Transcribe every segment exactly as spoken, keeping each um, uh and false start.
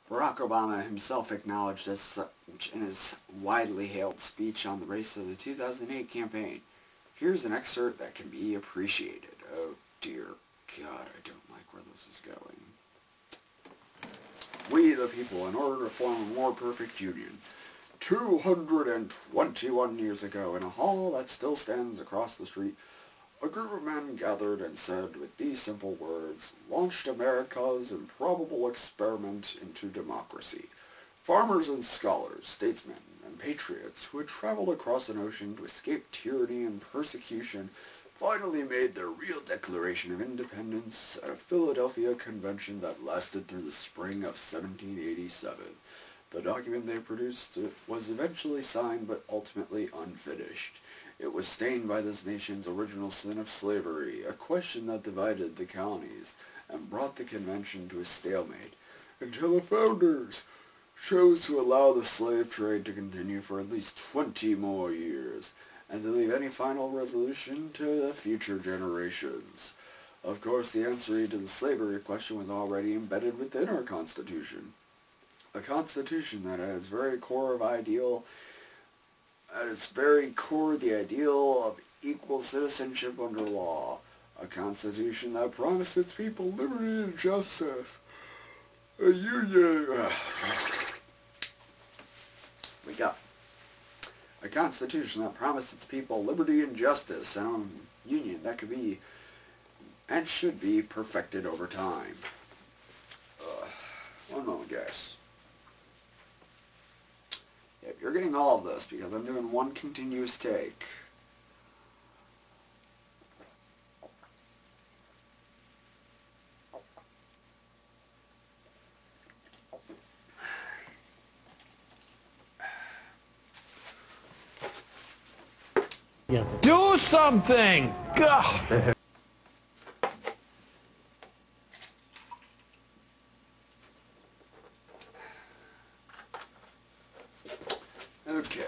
Barack Obama himself acknowledged as such in his widely hailed speech on the race of the two thousand eight campaign. Here's an excerpt that can be appreciated. Oh dear God, I don't like where this is going. We the people, in order to form a more perfect union, two hundred twenty-one years ago, in a hall that still stands across the street, a group of men gathered and said, with these simple words, launched America's improbable experiment into democracy. Farmers and scholars, statesmen, and patriots who had traveled across an ocean to escape tyranny and persecution finally made their real Declaration of Independence at a Philadelphia convention that lasted through the spring of seventeen eighty-seven. The document they produced was eventually signed but ultimately unfinished. It was stained by this nation's original sin of slavery, a question that divided the colonies and brought the convention to a stalemate, until the founders chose to allow the slave trade to continue for at least twenty more years, and to leave any final resolution to the future generations. Of course, the answer to the slavery question was already embedded within our Constitution. A Constitution that at its very core of ideal, at its very core the ideal of equal citizenship under law. A Constitution that promised its people liberty and justice. A union. We got a Constitution that promised its people liberty and justice, and a union that could be and should be perfected over time. Uh, one moment, guys. Yep, you're getting all of this because I'm doing one continuous take. Yes. Do something! Gah. Okay.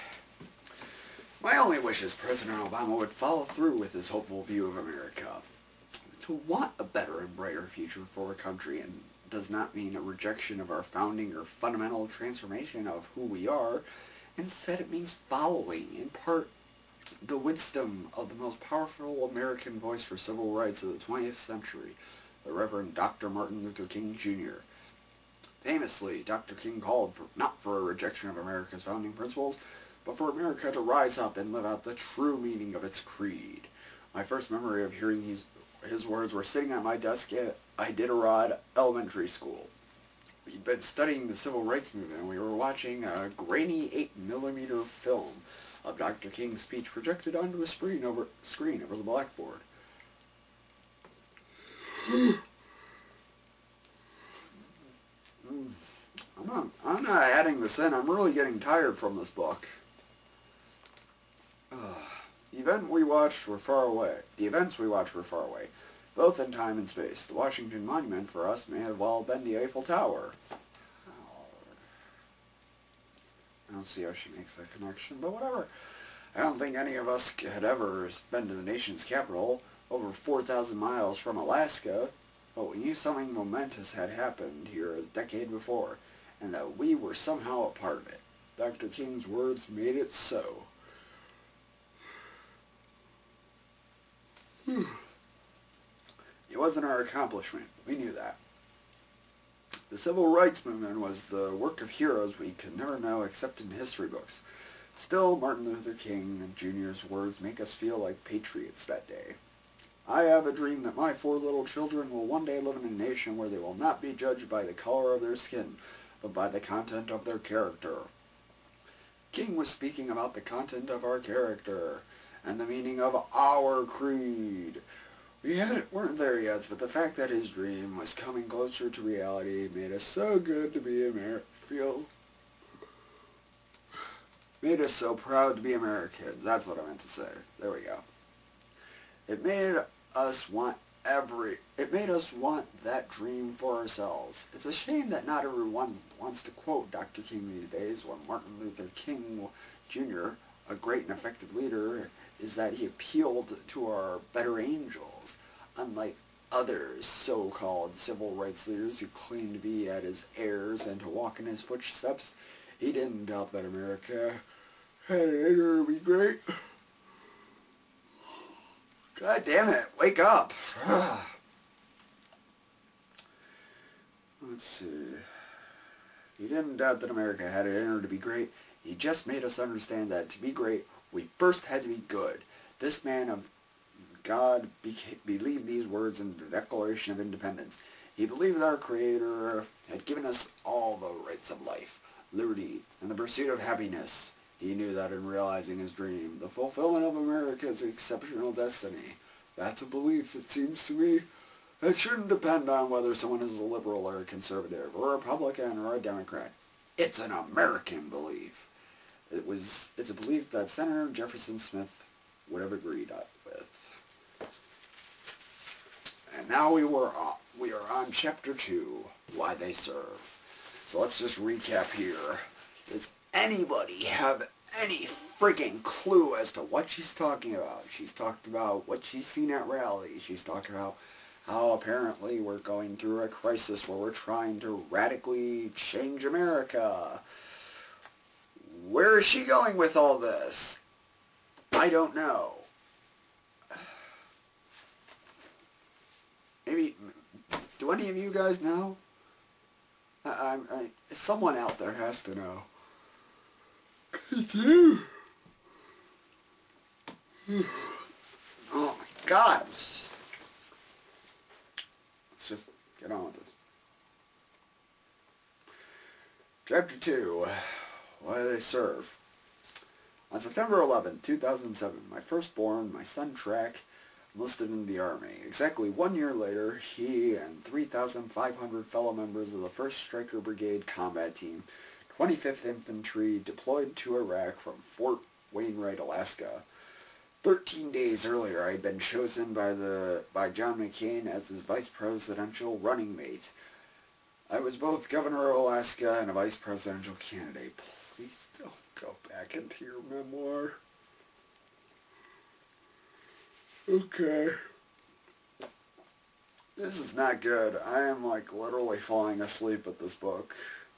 My only wish is President Obama would follow through with his hopeful view of America. To want a better and brighter future for our country and does not mean a rejection of our founding or fundamental transformation of who we are. Instead, it means following, in part, the wisdom of the most powerful American voice for civil rights of the twentieth century, the Reverend Doctor Martin Luther King, Junior Famously, Doctor King called for, not for a rejection of America's founding principles, but for America to rise up and live out the true meaning of its creed. My first memory of hearing his, his words were sitting at my desk at Iditarod Elementary School. We'd been studying the civil rights movement, and we were watching a grainy eight millimeter film of Doctor King's speech projected onto a screen over, screen over the blackboard. I'm not, I'm not adding this in. I'm really getting tired from this book. Uh, the event we watched were far away. The events we watched were far away, both in time and space. The Washington Monument for us may have well been the Eiffel Tower. I don't see how she makes that connection, but whatever. I don't think any of us had ever been to the nation's capital, over four thousand miles from Alaska, but we knew something momentous had happened here a decade before, and that we were somehow a part of it. Doctor King's words made it so. It wasn't our accomplishment. We knew that. The civil rights movement was the work of heroes we could never know except in history books. Still, Martin Luther King Junior's words make us feel like patriots that day. I have a dream that my four little children will one day live in a nation where they will not be judged by the color of their skin, but by the content of their character. King was speaking about the content of our character, and the meaning of our creed. We hadn't, weren't there yet, but the fact that his dream was coming closer to reality made us so good to be Amer- feel made us so proud to be Americans. That's what I meant to say. There we go. It made us want every. It made us want that dream for ourselves. It's a shame that not everyone wants to quote Doctor King these days. When Martin Luther King Junior, a great and effective leader, is that he appealed to our better angels, unlike other so-called civil rights leaders who claim to be at his heirs and to walk in his footsteps, he didn't doubt that America had an heir to be great. God damn it, wake up. Let's see. He didn't doubt that America had it in her to be great. He just made us understand that to be great, we first had to be good. This man of God beca- believed these words in the Declaration of Independence. He believed that our Creator had given us all the rights of life, liberty, and the pursuit of happiness. He knew that in realizing his dream, the fulfillment of America's exceptional destiny. That's a belief, it seems to me. It shouldn't depend on whether someone is a liberal or a conservative, or a Republican or a Democrat. It's an American belief. It was, it's a belief that Senator Jefferson Smith would have agreed with. And now we were on, we are on chapter two, Why They Serve. So let's just recap here. Does anybody have any freaking clue as to what she's talking about? She's talked about what she's seen at rallies. She's talked about how apparently we're going through a crisis where we're trying to radically change America. Where is she going with all this? I don't know. Maybe, do any of you guys know? I, I, I, someone out there has to know. You. Oh my God! Let's just get on with this. Chapter two. Why They Serve. On September eleventh, two thousand seven, my firstborn, my son Track, enlisted in the Army. Exactly one year later, he and three thousand five hundred fellow members of the first Stryker Brigade Combat Team, twenty-fifth Infantry, deployed to Iraq from Fort Wainwright, Alaska. Thirteen days earlier, I had been chosen by the by John McCain as his vice presidential running mate. I was both governor of Alaska and a vice presidential candidate. Please don't go back into your memoir. Okay. This is not good. I am like literally falling asleep at this book.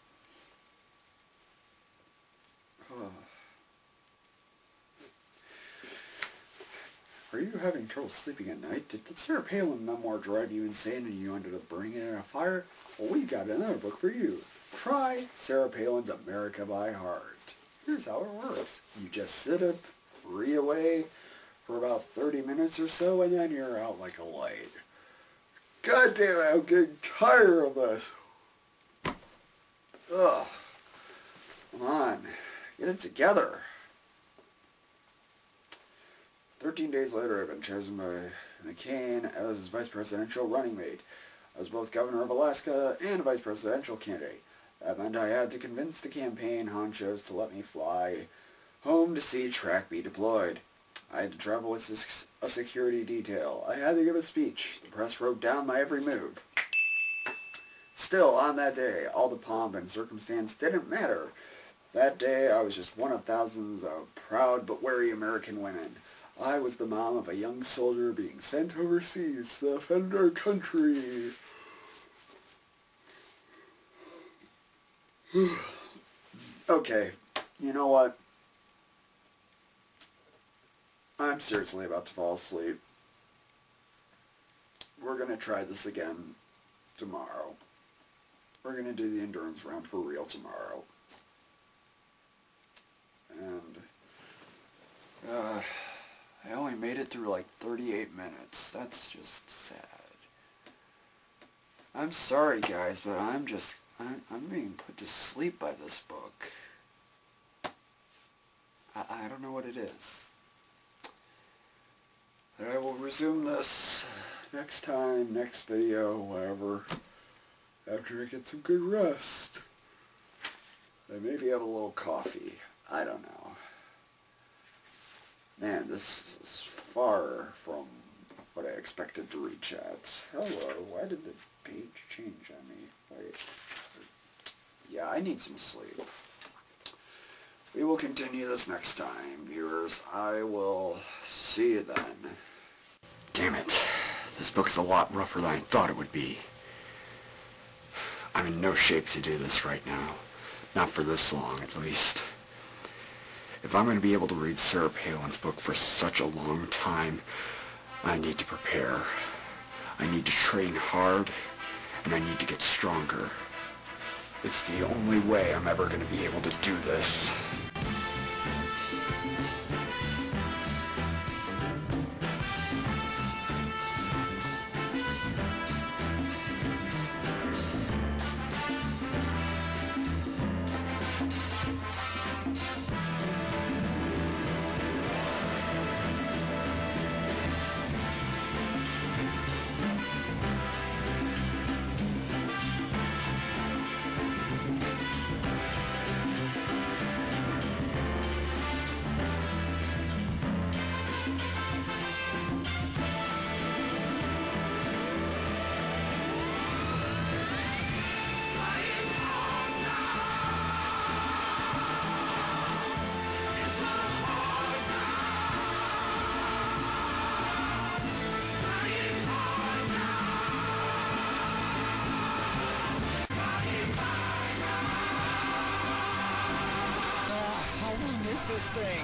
Are you having trouble sleeping at night? Did the Sarah Palin memoir drive you insane and you ended up burning it in a fire? Well, we got another book for you. Try Sarah Palin's America by Heart. Here's how it works. You just sit up, read away for about thirty minutes or so, and then you're out like a light. God damn it, I'm getting tired of this. Ugh. Come on. Get it together. Thirteen days later, I've been chosen by McCain as his vice presidential running mate. I was both governor of Alaska and a vice presidential candidate. That meant I had to convince the campaign honchos to let me fly home to see Track be deployed. I had to travel with a security detail. I had to give a speech. The press wrote down my every move. Still, on that day, all the pomp and circumstance didn't matter. That day, I was just one of thousands of proud but wary American women. I was the mom of a young soldier being sent overseas to defend our country. Okay, you know what? I'm seriously about to fall asleep. We're going to try this again tomorrow. We're going to do the endurance round for real tomorrow. And, uh... I only made it through like thirty-eight minutes. That's just sad. I'm sorry guys, but I'm just, I'm, I'm being put to sleep by this book. I, I don't know what it is. But I will resume this next time, next video, whatever, after I get some good rest. And maybe have a little coffee. I don't know. Man, this is far from what I expected to reach at. Hello, why did the page change on me? Wait. Yeah, I need some sleep. We will continue this next time, viewers. I will see you then. Damn it. This book is a lot rougher than I thought it would be. I'm in no shape to do this right now. Not for this long, at least. If I'm going to be able to read Sarah Palin's book for such a long time, I need to prepare. I need to train hard, and I need to get stronger. It's the only way I'm ever going to be able to do this. This thing.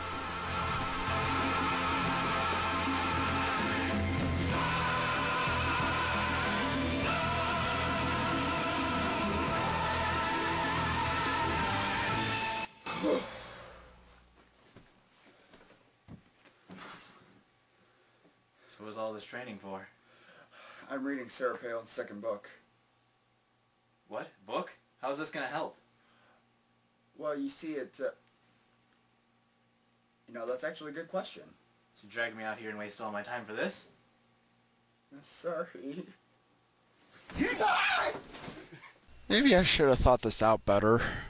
So what was all this training for? I'm reading Sarah Palin's second book. What? Book? How's this gonna help? Well, you see, it. Uh, you know, that's actually a good question. So you drag me out here and waste all my time for this? Sorry. Maybe I should have thought this out better.